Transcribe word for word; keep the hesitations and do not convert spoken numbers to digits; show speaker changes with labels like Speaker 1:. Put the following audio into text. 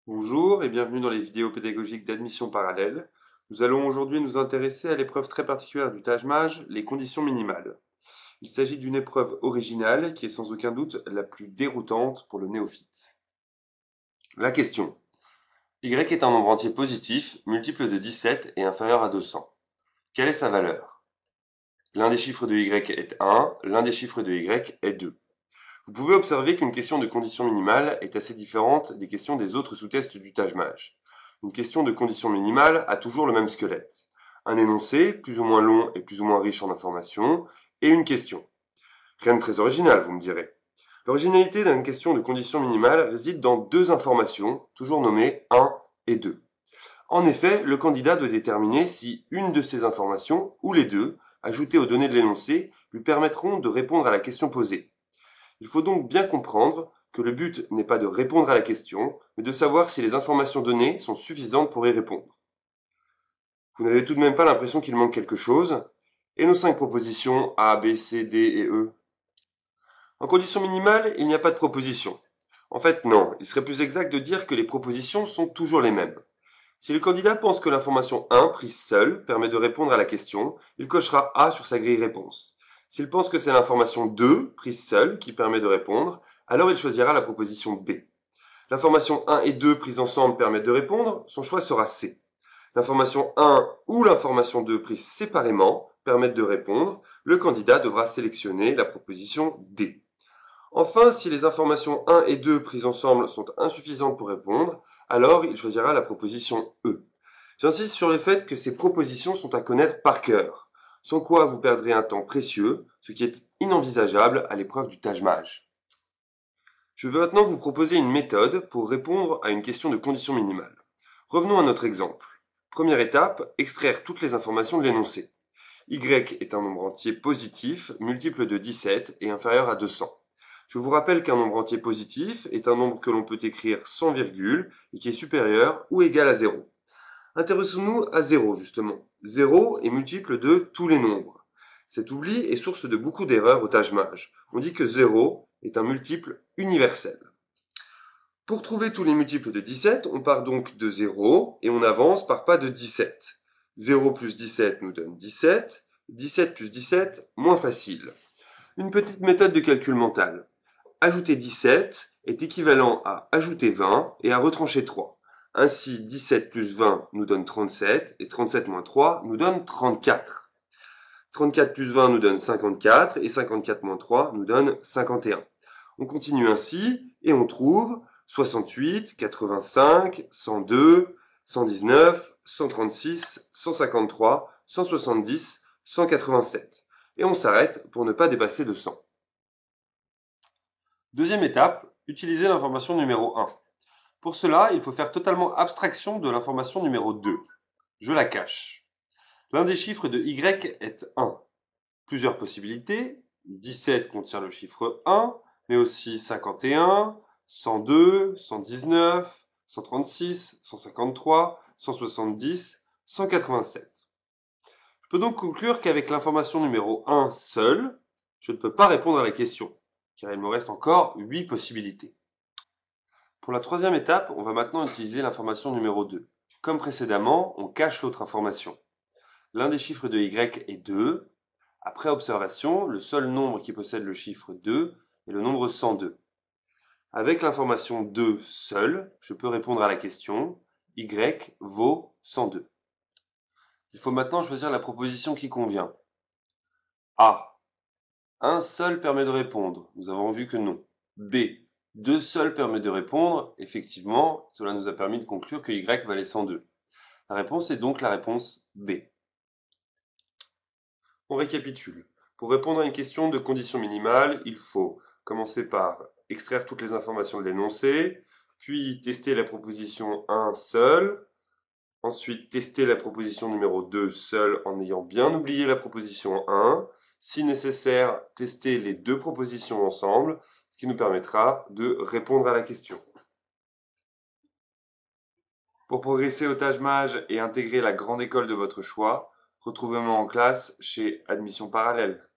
Speaker 1: Bonjour et bienvenue dans les vidéos pédagogiques d'admission parallèle. Nous allons aujourd'hui nous intéresser à l'épreuve très particulière du Taj-Maj, les conditions minimales. Il s'agit d'une épreuve originale qui est sans aucun doute la plus déroutante pour le néophyte. La question. Y est un nombre entier positif, multiple de dix-sept et inférieur à deux cents. Quelle est sa valeur? L'un des chiffres de Y est un, l'un des chiffres de Y est deux. Vous pouvez observer qu'une question de condition minimale est assez différente des questions des autres sous-tests du Taj-Maj. Une question de condition minimale a toujours le même squelette. Un énoncé, plus ou moins long et plus ou moins riche en informations, et une question. Rien de très original, vous me direz. L'originalité d'une question de condition minimale réside dans deux informations, toujours nommées un et deux. En effet, le candidat doit déterminer si une de ces informations, ou les deux, ajoutées aux données de l'énoncé, lui permettront de répondre à la question posée. Il faut donc bien comprendre que le but n'est pas de répondre à la question, mais de savoir si les informations données sont suffisantes pour y répondre. Vous n'avez tout de même pas l'impression qu'il manque quelque chose? Et nos cinq propositions A, B, C, D et E? En condition minimale, il n'y a pas de proposition. En fait, non, il serait plus exact de dire que les propositions sont toujours les mêmes. Si le candidat pense que l'information un, prise seule, permet de répondre à la question, il cochera A sur sa grille réponse. S'il pense que c'est l'information deux, prise seule, qui permet de répondre, alors il choisira la proposition B. L'information un et deux prises ensemble permettent de répondre, son choix sera C. L'information un ou l'information deux prises séparément permettent de répondre, le candidat devra sélectionner la proposition D. Enfin, si les informations un et deux prises ensemble sont insuffisantes pour répondre, alors il choisira la proposition E. J'insiste sur le fait que ces propositions sont à connaître par cœur, sans quoi vous perdrez un temps précieux, ce qui est inenvisageable à l'épreuve du Taj-Maj. Je vais maintenant vous proposer une méthode pour répondre à une question de condition minimale. Revenons à notre exemple. Première étape, extraire toutes les informations de l'énoncé. Y est un nombre entier positif, multiple de dix-sept et inférieur à deux cents. Je vous rappelle qu'un nombre entier positif est un nombre que l'on peut écrire sans virgule et qui est supérieur ou égal à zéro. Intéressons-nous à zéro justement. zéro est multiple de tous les nombres. Cet oubli est source de beaucoup d'erreurs au Taj-Maj. On dit que zéro est un multiple universel. Pour trouver tous les multiples de dix-sept, on part donc de zéro et on avance par pas de dix-sept. zéro plus dix-sept nous donne dix-sept. dix-sept plus dix-sept, moins facile. Une petite méthode de calcul mental. Ajouter dix-sept est équivalent à ajouter vingt et à retrancher trois. Ainsi, dix-sept plus vingt nous donne trente-sept et trente-sept moins trois nous donne trente-quatre. trente-quatre plus vingt nous donne cinquante-quatre et cinquante-quatre moins trois nous donne cinquante et un. On continue ainsi et on trouve soixante-huit, quatre-vingt-cinq, cent deux, cent dix-neuf, cent trente-six, cent cinquante-trois, cent soixante-dix, cent quatre-vingt-sept. Et on s'arrête pour ne pas dépasser de cent. Deuxième étape, utiliser l'information numéro un. Pour cela, il faut faire totalement abstraction de l'information numéro deux. Je la cache. L'un des chiffres de Y est un. Plusieurs possibilités. dix-sept contient le chiffre un, mais aussi cinquante et un, cent deux, cent dix-neuf, cent trente-six, cent cinquante-trois, cent soixante-dix, cent quatre-vingt-sept. Je peux donc conclure qu'avec l'information numéro un seule, je ne peux pas répondre à la question, car il me reste encore huit possibilités. Pour la troisième étape, on va maintenant utiliser l'information numéro deux. Comme précédemment, on cache l'autre information. L'un des chiffres de Y est deux. Après observation, le seul nombre qui possède le chiffre deux est le nombre cent deux. Avec l'information deux seule, je peux répondre à la question Y vaut cent deux. Il faut maintenant choisir la proposition qui convient. A. Un seul permet de répondre. Nous avons vu que non. B. Deux seuls permet de répondre. Effectivement, cela nous a permis de conclure que Y valait cent deux. La réponse est donc la réponse B. On récapitule. Pour répondre à une question de condition minimale, il faut commencer par extraire toutes les informations de l'énoncé, puis tester la proposition un seule, ensuite tester la proposition numéro deux seule en ayant bien oublié la proposition un, si nécessaire, tester les deux propositions ensemble, ce qui nous permettra de répondre à la question. Pour progresser au Taj-Maj et intégrer la grande école de votre choix, retrouvez-moi en classe chez Admission Parallèle.